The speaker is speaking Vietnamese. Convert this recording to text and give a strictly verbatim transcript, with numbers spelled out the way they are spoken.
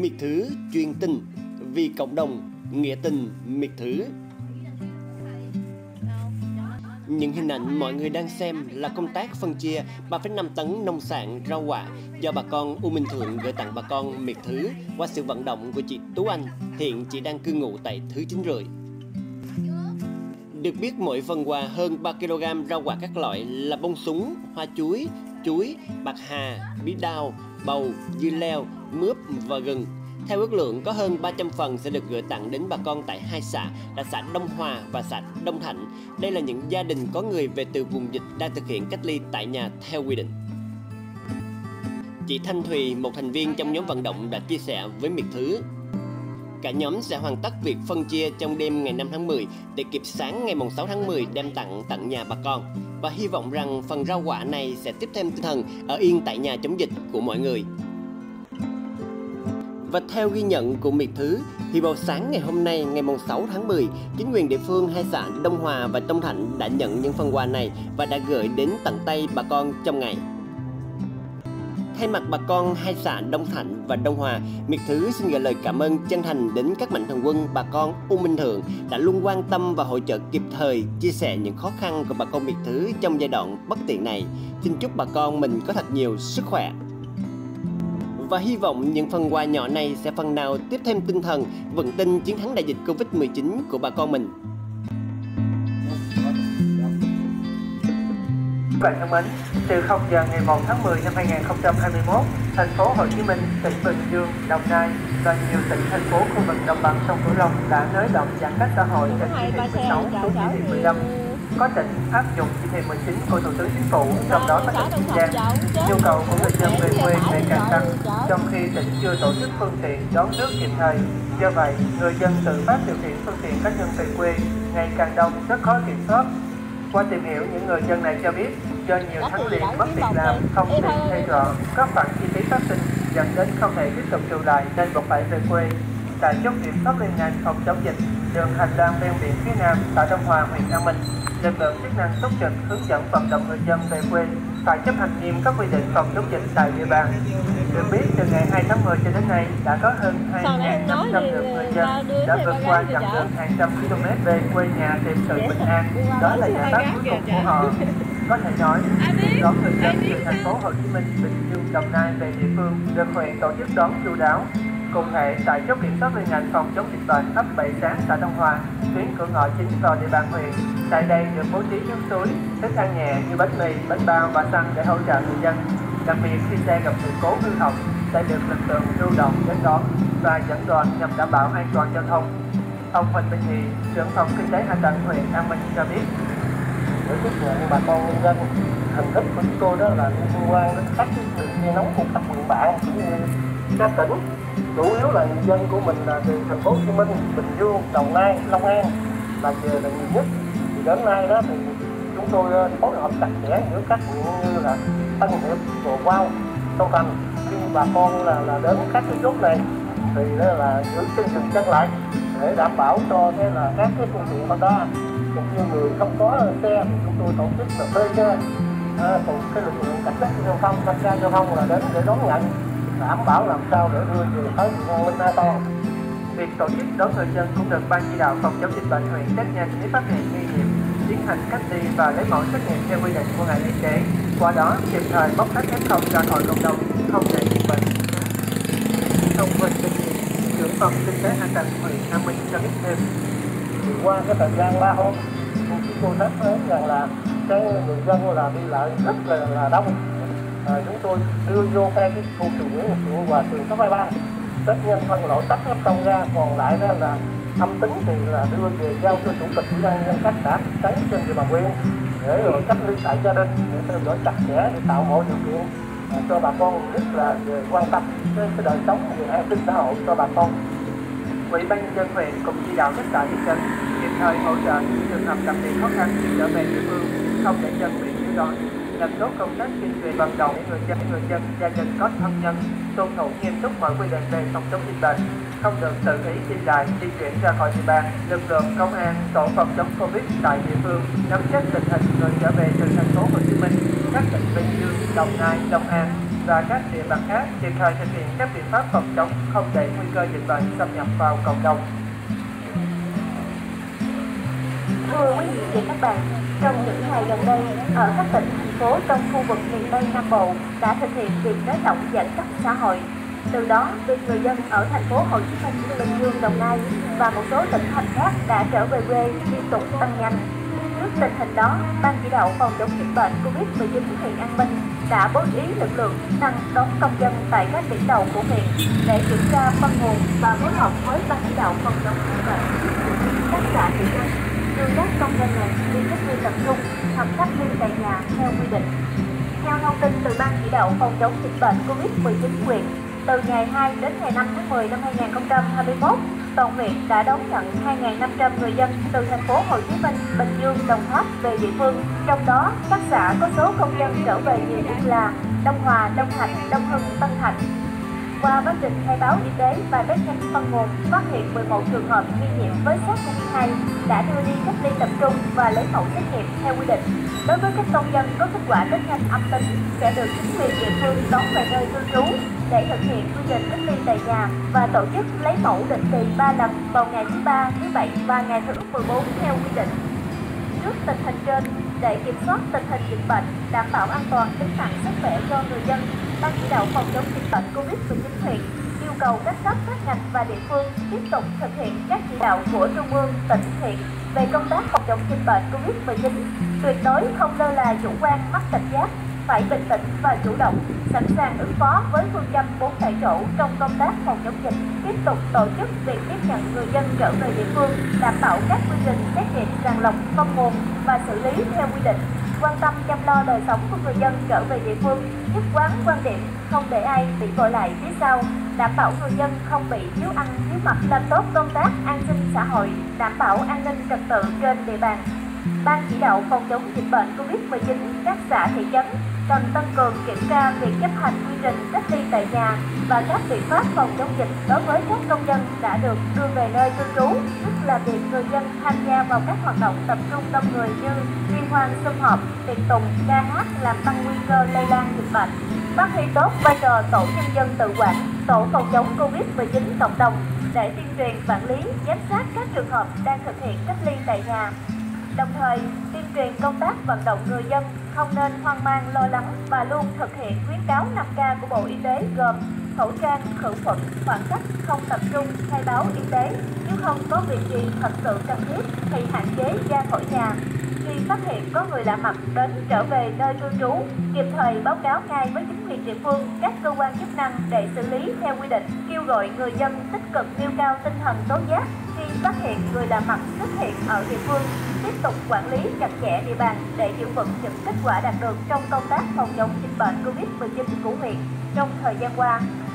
Miệt Thứ truyền tình vì cộng đồng, nghĩa tình miệt thứ. Những hình ảnh mọi người đang xem là công tác phân chia ba phẩy năm tấn nông sản rau quả do bà con U Minh Thượng gửi tặng bà con Miệt Thứ qua sự vận động của chị Tú Anh, hiện chị đang cư ngụ tại Thứ Chín Rưỡi. Được biết mỗi phần quà hơn ba ki lô gam rau quả các loại là bông súng, hoa chuối, chuối, bạc hà, bí đao, bầu, dưa leo, mướp và gừng. Theo ước lượng, có hơn ba trăm phần sẽ được gửi tặng đến bà con tại hai xã là xã Đông Hòa và xã Đông Thạnh. Đây là những gia đình có người về từ vùng dịch đang thực hiện cách ly tại nhà theo quy định. Chị Thanh Thùy, một thành viên trong nhóm vận động, đã chia sẻ với Miệt Thứ. Cả nhóm sẽ hoàn tất việc phân chia trong đêm ngày năm tháng mười để kịp sáng ngày sáu tháng mười đem tặng tận nhà bà con. Và hy vọng rằng phần rau quả này sẽ tiếp thêm tinh thần ở yên tại nhà chống dịch của mọi người. Và theo ghi nhận của Miệt Thứ, thì vào sáng ngày hôm nay, ngày sáu tháng mười, chính quyền địa phương hai xã Đông Hòa và Đông Thạnh đã nhận những phần quà này và đã gửi đến tận tay bà con trong ngày. Thay mặt bà con hai xã Đông Thạnh và Đông Hòa, Miệt Thứ xin gửi lời cảm ơn chân thành đến các mạnh thường quân bà con U Minh Thượng đã luôn quan tâm và hỗ trợ kịp thời, chia sẻ những khó khăn của bà con Miệt Thứ trong giai đoạn bất tiện này. Xin chúc bà con mình có thật nhiều sức khỏe. Và hy vọng những phần quà nhỏ này sẽ phần nào tiếp thêm tinh thần, vững tin chiến thắng đại dịch Covid mười chín của bà con mình. Các bạn thân mến, từ không giờ ngày một tháng mười năm hai nghìn không trăm hai mươi mốt, thành phố Hồ Chí Minh, tỉnh Bình Dương, Đồng Nai và nhiều tỉnh thành phố khu vực đồng bằng sông Cửu Long đã nới lỏng giãn cách xã hội theo chỉ thị mười sáu xuống chỉ thị mười lăm. Có tỉnh áp dụng chỉ thị mười chín của Thủ tướng Chính phủ, trong đó có tỉnh Kiên Giang. Nhu cầu của người dân về quê ngày càng tăng, trong khi tỉnh chưa tổ chức phương tiện đón nước kịp thời. Do vậy, người dân tự phát điều khiển phương tiện cá nhân về quê ngày càng đông, rất khó kiểm soát. Qua tìm hiểu, những người dân này cho biết do nhiều tháng liền mất việc làm, không tiền thuê trọ, các khoản chi phí phát sinh dẫn đến không thể tiếp tục trụ lại nên buộc phải về quê. Tại chốt kiểm soát liên ngành phòng chống dịch đường hành lang ven biển phía nam xã Đông Hòa, huyện An Minh, lực lượng chức năng túc trực hướng dẫn vận động người dân về quê phải chấp hành nghiêm các quy định phòng chống dịch tại địa bàn. Được biết, từ ngày hai tháng mười cho đến nay đã có hơn hai nghìn năm trăm lượt người dân đã vượt qua chặng đường hàng trăm km về quê nhà tìm sự bình an. Đó là giải pháp cuối cùng của họ. Có thể nói, việc đón người dân từ thành phố Hồ Chí Minh, Bình Dương, Đồng Nai về địa phương được huyện tổ chức đón chu đáo. Cụ thể, tại chốt kiểm soát liên ngành phòng chống dịch bệnh ấp Bảy Sáng, xã Đông Hòa, tuyến cửa ngõ chính vào địa bàn huyện, tại đây được bố trí nước suối, thức ăn nhẹ như bánh mì, bánh bao và xăng để hỗ trợ người dân. Đặc biệt khi xe gặp sự cố hư hỏng sẽ được lực lượng lưu động đến đón và dẫn đoàn nhằm đảm bảo an toàn giao thông. Ông Huỳnh Minh Nghị, trưởng phòng kinh tế hạ tầng huyện An Minh cho biết: để tiếp nhận bà con nhân dân, hình thức của chúng tôi đó là liên quan đến các đường dây nóng của các huyện bạn cũng như các tỉnh. Chủ yếu là người dân của mình là từ thành phố Hồ Chí Minh, Bình Dương, Đồng Nai, Long An là về là nhiều nhất. Thì đến nay đó thì chúng tôi phối hợp chặt chẽ giữa các huyện như là Tân Hiệp, Chùa Quao, Châu Thành. Khi bà con là, là đến các cái chốt này thì đó là giữ chân dừng chân lại để đảm bảo cho cái là các cái phương tiện mà đó cũng như người không có xe thì chúng tôi tổ chức là thuê xe, à, cùng cái lực lượng cảnh sát giao thông, thanh tra giao thông là đến để đón nhận, đảm bảo làm sao để đưa về tới an ninh an toàn. Việc tổ chức đón người dân cũng được ban chỉ đạo phòng chống dịch bệnh huyện test nhanh nếu phát hiện nghi nhiễm, tiến hành cách ly và lấy mẫu xét nghiệm theo quy định của ngành y tế. Qua đó kịp thời bóc tách ép không ra khỏi cộng đồng, không để dịch bệnh. Ông Huỳnh Minh Nghị, trưởng phòng kinh tế hạ tầng huyện An Minh cho biết thêm: thì qua cái thời gian ba hôm, chúng tôi thấy thấy rằng là cái người dân là đi lại rất là là đông. À, chúng tôi đưa vô cái cái khu trường Nguyễn Ngọc Thượng và trường cấp hai ba test nhanh phân loại tách ép không ra, còn lại đó là âm tính thì là đưa về giao cho chủ tịch ủy ban nhân dân các xã thị trấn trên địa bàn huyện để rồi cách ly tại gia đình để theo dõi chặt chẽ để tạo mọi điều kiện à, cho bà con rất là về quan tâm cái, cái đời sống về an sinh xã hội cho bà con. Ủy ban nhân dân huyện cũng chỉ đạo tất cả thị trấn kịp thời hỗ trợ những trường hợp đặc biệt khó khăn khi trở về địa phương, không để dân bị thiếu đói, làm tốt công tác tuyên truyền vận động để người dân, người dân, gia đình có thân nhân tuân thủ nghiêm túc mọi quy định về phòng chống dịch bệnh, không được tự ý đi lại, di chuyển ra khỏi địa bàn. Lực lượng công an, tổ phòng chống Covid tại địa phương nắm chắc tình hình người trở về từ thành phố Hồ Chí Minh, các tỉnh Bình Dương, Đồng Nai, Long An, và các địa bàn khác kịp thời thực hiện các biện pháp phòng chống, không để nguy cơ dịch bệnh xâm nhập vào cộng đồng. Thưa quý vị và các bạn, trong những ngày gần đây, ở các tỉnh, thành phố trong khu vực miền Tây Nam Bộ đã thực hiện việc nới lỏng giãn cách xã hội. Từ đó, việc người dân ở thành phố Hồ Chí Minh, Bình Dương, Đồng Nai và một số tỉnh thành khác đã trở về quê liên tục tăng nhanh. Trước tình hình đó, Ban chỉ đạo phòng chống dịch bệnh Covid mười chín huyện An Minh đã bố trí lực lượng chức năng đón công dân tại các điểm đầu của huyện để kiểm tra phân nguồn và phối hợp với Ban chỉ đạo phòng chống dịch bệnh các xã thị trấn đưa các công dân này đi cách ly tập trung hoặc cách ly tại nhà theo quy định. Theo thông tin từ Ban chỉ đạo phòng chống dịch bệnh Covid mười chín huyện, từ ngày hai đến ngày năm tháng mười năm hai nghìn không trăm hai mươi mốt, toàn huyện đã đón nhận hai nghìn năm trăm người dân từ thành phố Hồ Chí Minh, Bình Dương, Đồng Tháp về địa phương. Trong đó, các xã có số công dân trở về nhiều nhất là Đông Hòa, Đông Thạnh, Đông Hưng, Tân Thạnh. Qua quá trình khai báo y tế và test nhanh phân nguồn, phát hiện mười một trường hợp nghi nhiễm với SARS-xê o vê hai đã đưa đi cách ly tập trung và lấy mẫu xét nghiệm theo quy định. Đối với các công dân có kết quả test nhanh âm tính sẽ được chính quyền địa phương đón về nơi cư trú để thực hiện quy trình cách ly tại nhà và tổ chức lấy mẫu định kỳ ba lần vào ngày thứ ba, thứ bảy và ngày thứ mười bốn theo quy định. Trước tình hình trên, để kiểm soát tình hình dịch bệnh, đảm bảo an toàn tính mạng sức khỏe cho người dân, Ban chỉ đạo phòng chống dịch bệnh Covid mười chín huyện yêu cầu các cấp, các ngành và địa phương tiếp tục thực hiện các chỉ đạo của Trung ương, tỉnh, huyện về công tác phòng chống dịch bệnh Covid mười chín, tuyệt đối không lơ là chủ quan, mất cảnh giác, phải bình tĩnh và chủ động, sẵn sàng ứng phó với phương châm bốn tại chỗ trong công tác phòng chống dịch. Tiếp tục tổ chức việc tiếp nhận người dân trở về địa phương, đảm bảo các quy trình xét nghiệm sàng lọc, phân nguồn và xử lý theo quy định. Quan tâm chăm lo đời sống của người dân trở về địa phương, nhất quán quan điểm không để ai bị bỏ lại phía sau, đảm bảo người dân không bị thiếu ăn thiếu mặc, làm tốt công tác an sinh xã hội, đảm bảo an ninh trật tự trên địa bàn. Ban chỉ đạo phòng chống dịch bệnh Covid mười chín các xã thị trấn cần tăng cường kiểm tra việc chấp hành quy trình cách ly tại nhà và các biện pháp phòng chống dịch đối với các công dân đã được đưa về nơi cư trú, nhất là việc người dân tham gia vào các hoạt động tập trung đông người như liên hoan, sum họp, tiệc tùng, ca hát làm tăng nguy cơ lây lan dịch bệnh. Phát huy tốt vai trò tổ nhân dân tự quản, tổ phòng chống Covid mười chín cộng đồng để tuyên truyền, quản lý, giám sát các trường hợp đang thực hiện cách ly tại nhà. Đồng thời, tuyên truyền công tác vận động người dân không nên hoang mang lo lắng và luôn thực hiện khuyến cáo năm K của Bộ Y tế gồm khẩu trang, khử khuẩn, khoảng cách, không tập trung, khai báo y tế. Nếu không có việc gì thật sự cần thiết thì hạn chế ra khỏi nhà. Khi phát hiện có người lạ mặt đến trở về nơi cư trú, kịp thời báo cáo ngay với chính quyền địa phương, các cơ quan chức năng để xử lý theo quy định. Kêu gọi người dân tích cực nêu cao tinh thần tố giác khi phát hiện người lạ mặt xuất hiện ở địa phương, tiếp tục quản lý chặt chẽ địa bàn để giữ vững những kết quả đạt được trong công tác phòng chống dịch bệnh Covid mười chín của huyện trong thời gian qua.